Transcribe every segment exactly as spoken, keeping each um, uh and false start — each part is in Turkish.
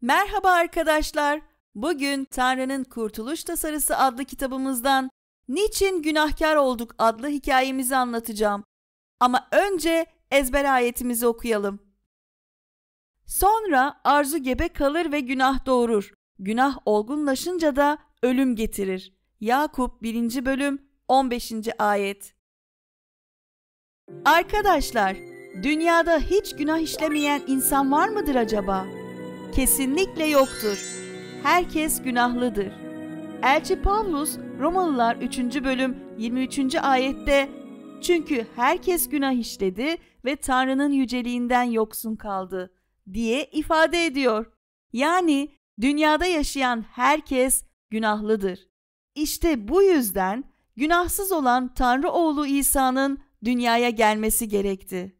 Merhaba arkadaşlar. Bugün Tanrı'nın Kurtuluş Tasarısı adlı kitabımızdan Niçin Günahkar Olduk adlı hikayemizi anlatacağım. Ama önce ezber ayetimizi okuyalım. Sonra arzu gebe kalır ve günah doğurur. Günah olgunlaşınca da ölüm getirir. Yakup birinci bölüm on beşinci ayet. Arkadaşlar, dünyada hiç günah işlemeyen insan var mıdır acaba? Kesinlikle yoktur. Herkes günahlıdır. Elçi Pavlus Romalılar üçüncü bölüm yirmi üçüncü ayette "Çünkü herkes günah işledi ve Tanrı'nın yüceliğinden yoksun kaldı" diye ifade ediyor. Yani dünyada yaşayan herkes günahlıdır. İşte bu yüzden günahsız olan Tanrı oğlu İsa'nın dünyaya gelmesi gerekti.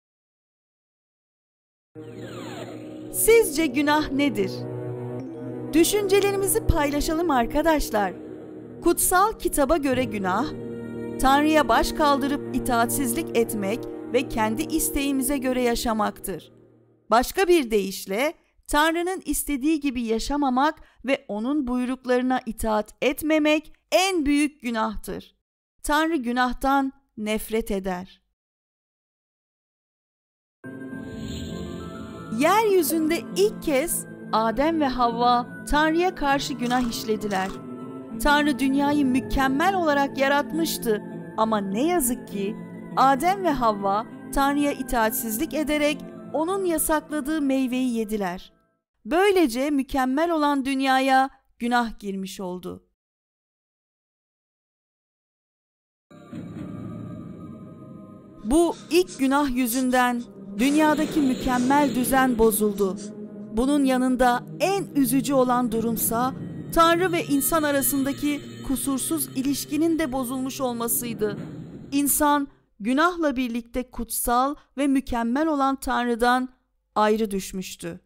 Sizce günah nedir? Düşüncelerimizi paylaşalım arkadaşlar. Kutsal kitaba göre günah, Tanrı'ya baş kaldırıp itaatsizlik etmek ve kendi isteğimize göre yaşamaktır. Başka bir deyişle, Tanrı'nın istediği gibi yaşamamak ve onun buyruklarına itaat etmemek en büyük günahtır. Tanrı günahtan nefret eder. Yeryüzünde ilk kez Adem ve Havva Tanrı'ya karşı günah işlediler. Tanrı dünyayı mükemmel olarak yaratmıştı ama ne yazık ki Adem ve Havva Tanrı'ya itaatsizlik ederek onun yasakladığı meyveyi yediler. Böylece mükemmel olan dünyaya günah girmiş oldu. Bu ilk günah yüzünden dünyadaki mükemmel düzen bozuldu. Bunun yanında en üzücü olan durumsa Tanrı ve insan arasındaki kusursuz ilişkinin de bozulmuş olmasıydı. İnsan günahla birlikte kutsal ve mükemmel olan Tanrı'dan ayrı düşmüştü.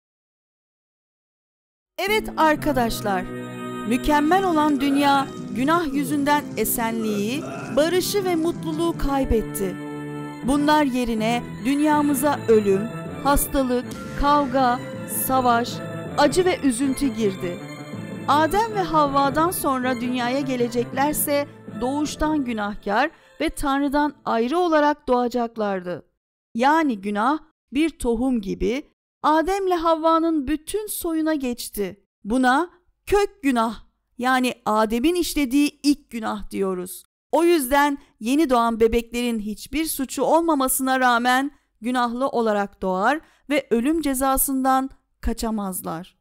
Evet arkadaşlar, mükemmel olan dünya günah yüzünden esenliği, barışı ve mutluluğu kaybetti. Bunlar yerine dünyamıza ölüm, hastalık, kavga, savaş, acı ve üzüntü girdi. Adem ve Havva'dan sonra dünyaya geleceklerse doğuştan günahkar ve Tanrı'dan ayrı olarak doğacaklardı. Yani günah bir tohum gibi Adem'le Havva'nın bütün soyuna geçti. Buna kök günah, yani Adem'in işlediği ilk günah diyoruz. O yüzden yeni doğan bebeklerin hiçbir suçu olmamasına rağmen günahlı olarak doğar ve ölüm cezasından kaçamazlar.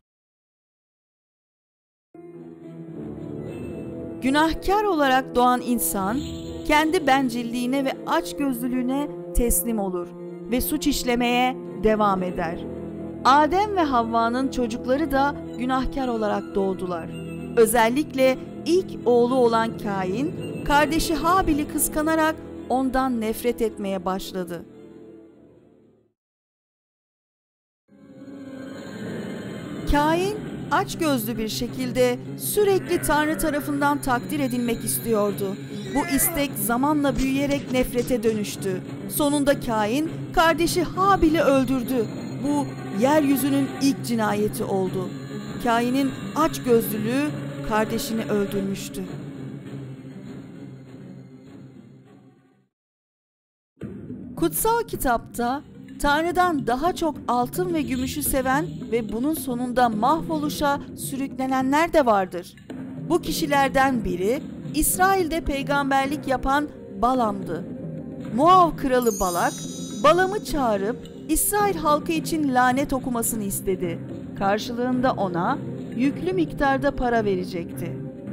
Günahkar olarak doğan insan kendi bencilliğine ve açgözlülüğüne teslim olur ve suç işlemeye devam eder. Adem ve Havva'nın çocukları da günahkar olarak doğdular. Özellikle ilk oğlu olan Kain, kardeşi Habil'i kıskanarak ondan nefret etmeye başladı. Kain, açgözlü bir şekilde sürekli Tanrı tarafından takdir edilmek istiyordu. Bu istek zamanla büyüyerek nefrete dönüştü. Sonunda Kain, kardeşi Habil'i öldürdü. Bu, yeryüzünün ilk cinayeti oldu. Kain'in açgözlülüğü kardeşini öldürmüştü. Kutsal kitapta Tanrı'dan daha çok altın ve gümüşü seven ve bunun sonunda mahvoluşa sürüklenenler de vardır. Bu kişilerden biri İsrail'de peygamberlik yapan Balam'dı. Moav kralı Balak, Balam'ı çağırıp İsrail halkı için lanet okumasını istedi. Karşılığında ona yüklü miktarda para verecekti.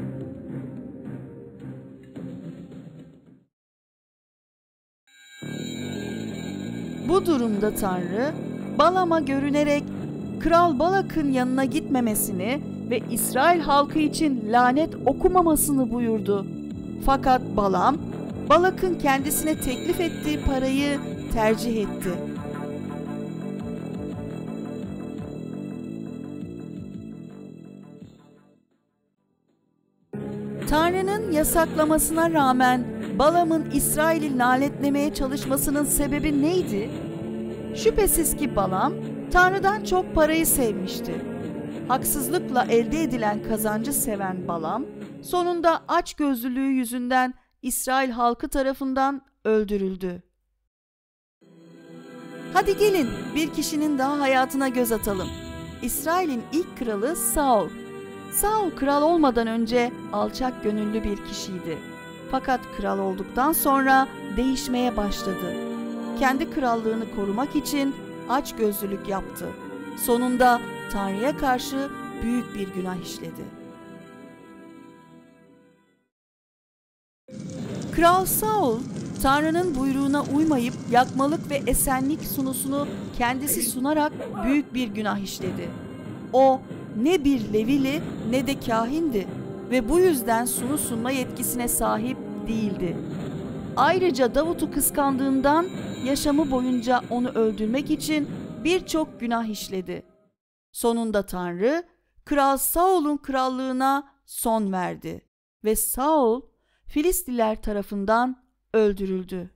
Bu durumda Tanrı, Balam'a görünerek Kral Balak'ın yanına gitmemesini ve İsrail halkı için lanet okumamasını buyurdu. Fakat Balam, Balak'ın kendisine teklif ettiği parayı tercih etti. Tanrı'nın yasaklamasına rağmen Balam'ın İsrail'i lanetlemeye çalışmasının sebebi neydi? Şüphesiz ki Balam, Tanrı'dan çok parayı sevmişti. haksızlıkla elde edilen kazancı seven Balam, sonunda açgözlülüğü yüzünden İsrail halkı tarafından öldürüldü. Hadi gelin bir kişinin daha hayatına göz atalım. İsrail'in ilk kralı Saul. Saul kral olmadan önce alçak gönüllü bir kişiydi. Fakat kral olduktan sonra değişmeye başladı. Kendi krallığını korumak için açgözlülük yaptı. Sonunda Tanrı'ya karşı büyük bir günah işledi. Kral Saul, Tanrı'nın buyruğuna uymayıp yakmalık ve esenlik sunusunu kendisi sunarak büyük bir günah işledi. O ne bir Levili ne de kahindi ve bu yüzden sunu sunma yetkisine sahip değildi. Ayrıca Davut'u kıskandığından yaşamı boyunca onu öldürmek için birçok günah işledi. Sonunda Tanrı, Kral Saul'un krallığına son verdi ve Saul, Filistliler tarafından öldürüldü.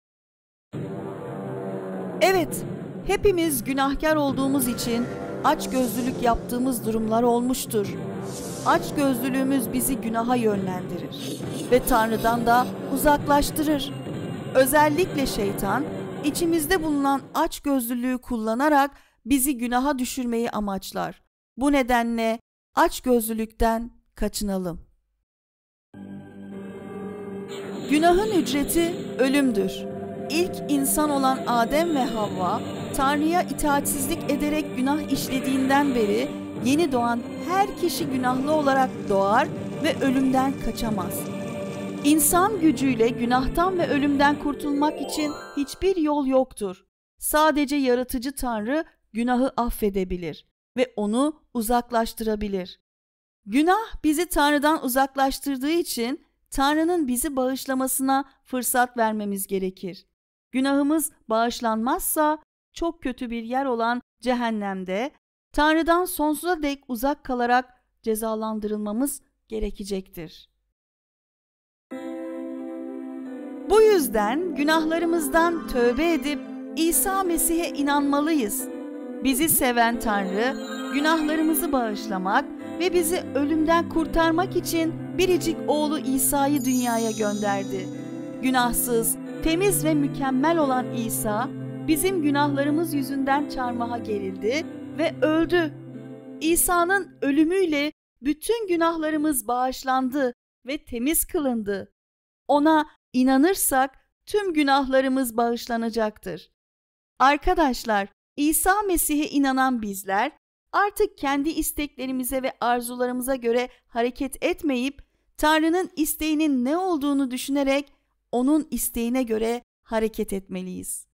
Evet, hepimiz günahkar olduğumuz için açgözlülük yaptığımız durumlar olmuştur. Açgözlülüğümüz bizi günaha yönlendirir ve Tanrı'dan da uzaklaştırır. Özellikle şeytan, içimizde bulunan açgözlülüğü kullanarak bizi günaha düşürmeyi amaçlar. Bu nedenle açgözlülükten kaçınalım. Günahın ücreti ölümdür. İlk insan olan Adem ve Havva, Tanrı'ya itaatsizlik ederek günah işlediğinden beri yeni doğan her kişi günahlı olarak doğar ve ölümden kaçamaz. İnsan gücüyle günahtan ve ölümden kurtulmak için hiçbir yol yoktur. Sadece yaratıcı Tanrı günahı affedebilir ve onu uzaklaştırabilir. Günah bizi Tanrı'dan uzaklaştırdığı için Tanrı'nın bizi bağışlamasına fırsat vermemiz gerekir. Günahımız bağışlanmazsa çok kötü bir yer olan cehennemde Tanrı'dan sonsuza dek uzak kalarak cezalandırılmamız gerekecektir. Bu yüzden günahlarımızdan tövbe edip İsa Mesih'e inanmalıyız. Bizi seven Tanrı, günahlarımızı bağışlamak ve bizi ölümden kurtarmak için biricik oğlu İsa'yı dünyaya gönderdi. Günahsız, temiz ve mükemmel olan İsa, bizim günahlarımız yüzünden çarmıha gerildi ve öldü. İsa'nın ölümüyle bütün günahlarımız bağışlandı ve temiz kılındı. Ona inanırsak tüm günahlarımız bağışlanacaktır. Arkadaşlar, İsa Mesih'e inanan bizler artık kendi isteklerimize ve arzularımıza göre hareket etmeyip Tanrı'nın isteğinin ne olduğunu düşünerek onun isteğine göre hareket etmeliyiz.